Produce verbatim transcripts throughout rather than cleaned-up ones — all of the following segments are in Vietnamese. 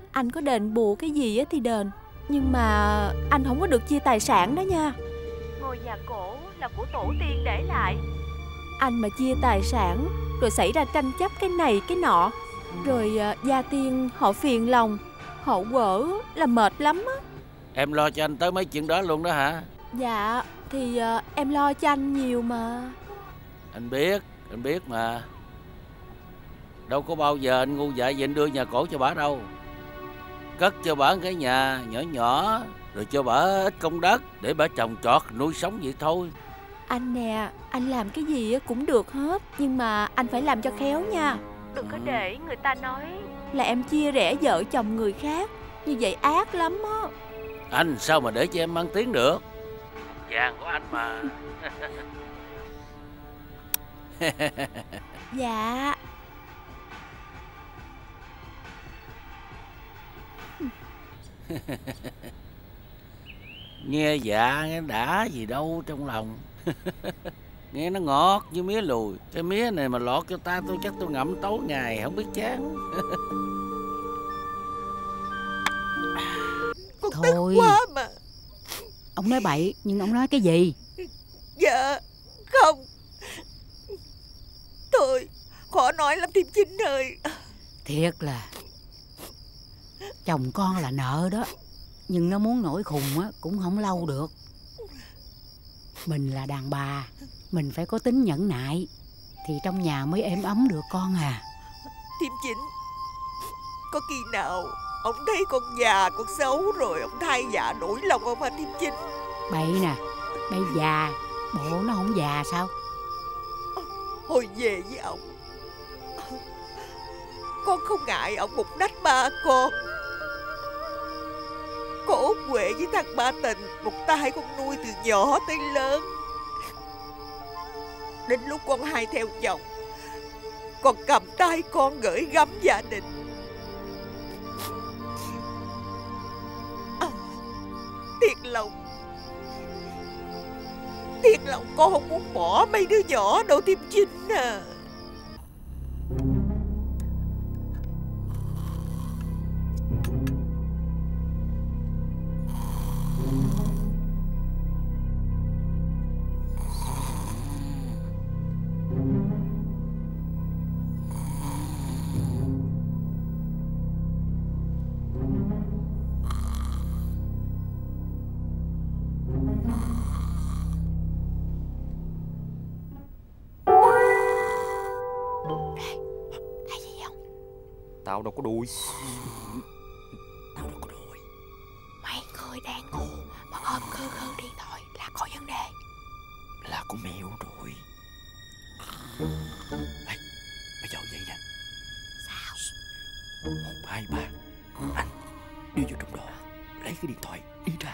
Anh có đền bù cái gì á thì đền, nhưng mà anh không có được chia tài sản đó nha. Ngôi nhà cổ là của tổ tiên để lại. Anh mà chia tài sản rồi xảy ra tranh chấp cái này cái nọ, rồi uh, gia tiên họ phiền lòng, hậu quở là mệt lắm á. Em lo cho anh tới mấy chuyện đó luôn đó hả? Dạ thì uh, em lo cho anh nhiều mà. Anh biết, anh biết mà. Đâu có bao giờ anh ngu dại vậy anh đưa nhà cổ cho bả đâu. Cất cho bả cái nhà nhỏ nhỏ, rồi cho bả ít công đất để bả trồng trọt nuôi sống vậy thôi. Anh nè, anh làm cái gì cũng được hết, nhưng mà anh phải làm cho khéo nha. Đừng có để người ta nói là em chia rẽ vợ chồng người khác, như vậy ác lắm á. Anh sao mà để cho em mang tiếng được. Vàng của anh mà. Dạ. Nghe dạ nghe đã gì đâu trong lòng. Nghe nó ngọt như mía lùi. Cái mía này mà lọt cho ta tôi chắc tôi ngậm tối ngày không biết chán. Con thôi quá mà. Ông nói bậy, nhưng ông nói cái gì? Dạ không. Thôi khó nói lắm Thiêm Chính ơi. Thiệt là chồng con là nợ đó, nhưng nó muốn nổi khùng á cũng không lâu được. Mình là đàn bà, mình phải có tính nhẫn nại, thì trong nhà mới êm ấm được con à. Thiêm Chính, có khi nào ông thấy con già con xấu rồi ông thay dạ đổi lòng không hả Thiêm Chính? Bậy nè, bây già, bộ nó không già sao? Hồi về với ông, con không ngại ông một nách ba con. Con Út Huệ với thằng Ba Tình một tay con nuôi từ nhỏ tới lớn. Đến lúc con hai theo chồng, con cầm tay con gửi gắm gia đình. À, thiệt lòng Thiệt lòng con không muốn bỏ mấy đứa nhỏ đâu Thiêm Chính à. Tao đâu có đuôi. Tao đâu có đuôi. Mấy người đang ngủ mà ôm khư khư điện thoại là có vấn đề. Là con mèo rồi. Ê, bây giờ vậy nè. Sao? Một, hai, ba. Anh đi vô trong đó, lấy cái điện thoại đi ra.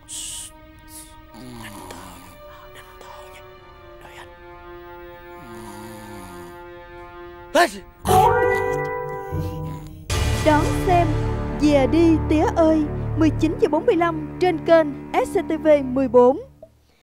Anh thở, anh thở nha. Đợi anh. Đón xem Về đi tía ơi mười chín giờ bốn mươi lăm trên kênh ét xê tê vê mười bốn.